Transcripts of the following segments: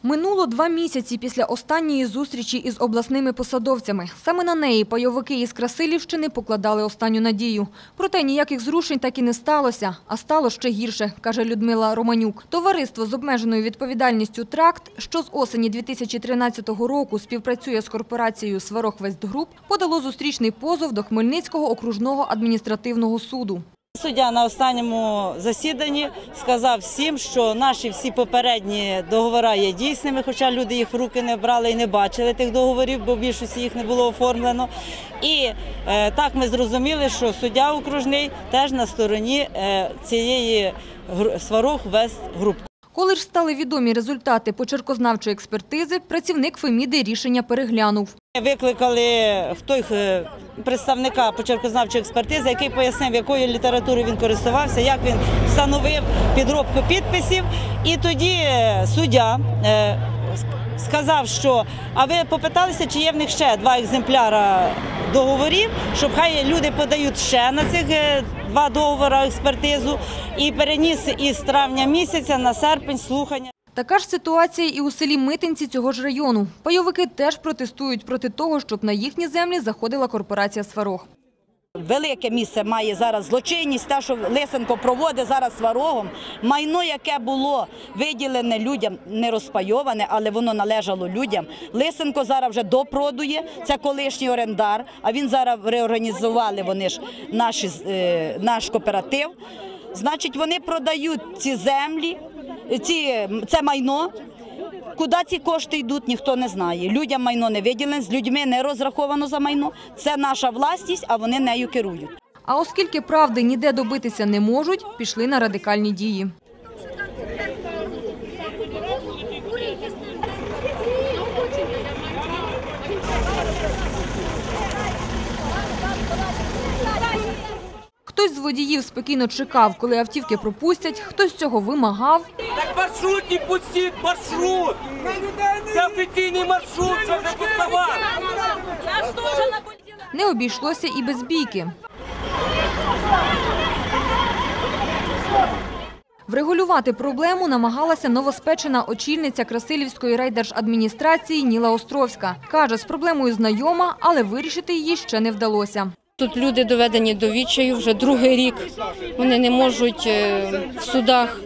Минуло 2 місяці після останньої зустрічі із обласними посадовцями. Саме на неї пайовики із Красилівщини покладали останню надію. Проте ніяких зрушень так і не сталося, а стало ще гірше, каже Людмила Романюк. Товариство з обмеженою відповідальністю «Тракт», що з осені 2013 року співпрацює з корпорацією «Сварог Вестгруп», подало зустрічний позов до Хмельницького окружного адміністративного суду. Суддя на останньому засіданні сказав всім, що наші всі попередні договори є дійсними, хоча люди їх в руки не брали і не бачили тих договорів, бо в більшості їх не було оформлено. І так ми зрозуміли, що суддя окружний теж на стороні цієї «Сварог Вестгруп». Коли ж стали відомі результати почеркознавчої експертизи, працівник Феміди рішення переглянув. Викликали представника почеркознавчої експертизи, який пояснив, якою літературою він користувався, як він встановив підробку підписів. І тоді суддя сказав, що а ви попиталися, чи є в них ще 2 екземпляри договорів, щоб хай люди подають ще на цих 2 договори експертизу, і переніс із травня місяця на серпень слухання. Така ж ситуація і у селі Митинці цього ж району. Пайовики теж протестують проти того, щоб на їхні землі заходила корпорація «Сварог». Велике місце має зараз злочинність, те, що Лисенко проводить зараз Сварогом. Майно, яке було виділене людям, не розпайоване, але воно належало людям. Лисенко зараз вже допродує, це колишній орендар, а він зараз реорганізували вони ж наш кооператив. Значить, вони продають ці землі, це майно. Куди ці кошти йдуть, ніхто не знає. Людям майно не виділене, з людьми не розраховано за майно. Це наша власність, а вони нею керують. А оскільки правди ніде добитися не можуть, пішли на радикальні дії. Хтось з водіїв спокійно чекав, коли автівки пропустять, хтось цього вимагав. Так маршрутні пустіть, маршрут! Це офіційний маршрут, що вже пустував! Не обійшлося і без бійки. Врегулювати проблему намагалася новоспечена очільниця Красилівської райдержадміністрації Ніла Островська. Каже, з проблемою знайома, але вирішити її ще не вдалося. Тут люди доведені до відчаю вже 2-й рік. Вони не можуть в судах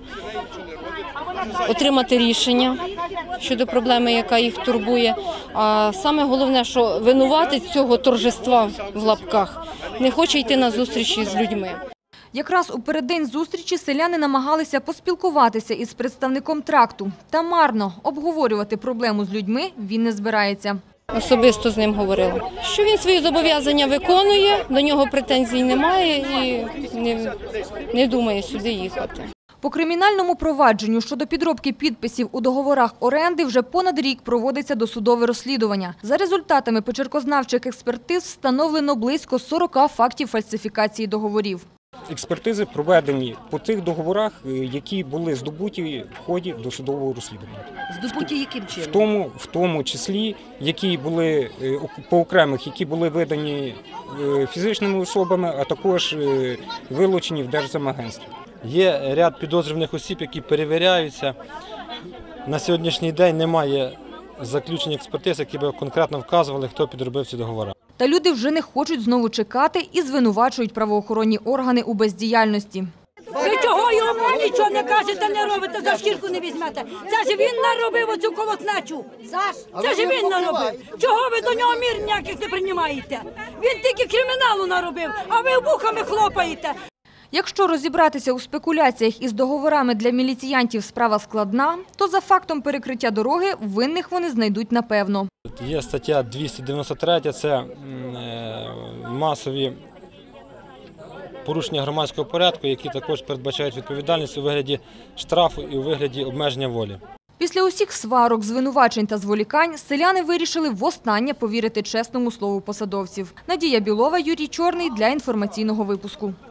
отримати рішення щодо проблеми, яка їх турбує. А саме головне, що винуватець цього торжества в лапках не хоче йти на зустрічі з людьми. Якраз у переддень зустрічі селяни намагалися поспілкуватися із представником «Тракту». Та марно, обговорювати проблему з людьми він не збирається. Особисто з ним говорила, що він свої зобов'язання виконує, до нього претензій немає і не думає сюди їхати. По кримінальному провадженню щодо підробки підписів у договорах оренди вже понад рік проводиться досудове розслідування. За результатами почеркознавчих експертиз встановлено близько 40 фактів фальсифікації договорів. Експертизи проведені по тих договорах, які були здобуті в ході досудового розслідування. Здобуті яким чином? В тому числі, які були по окремих, які були видані фізичними особами, а також вилучені в Держземагентстві. Є ряд підозрюваних осіб, які перевіряються. На сьогоднішній день немає заключень експертиз, які б конкретно вказували, хто підробив ці договори. Та люди вже не хочуть знову чекати і звинувачують правоохоронні органи у бездіяльності. Ви чого йому нічого не кажете, не робите, за шкірку не візьмете? Це ж він наробив оцю колотнечу. Це ж він наробив. Чого ви до нього мір ніяких не приймаєте? Він тільки криміналу наробив, а ви вухами хлопаєте. Якщо розібратися у спекуляціях із договорами для міліціянтів справа складна, то за фактом перекриття дороги винних вони знайдуть напевно. Є стаття 293, це масові порушення громадського порядку, які також передбачають відповідальність у вигляді штрафу і у вигляді обмеження волі. Після усіх сварок, звинувачень та зволікань селяни вирішили востаннє повірити чесному слову посадовців. Надія Білова, Юрій Чорний для інформаційного випуску.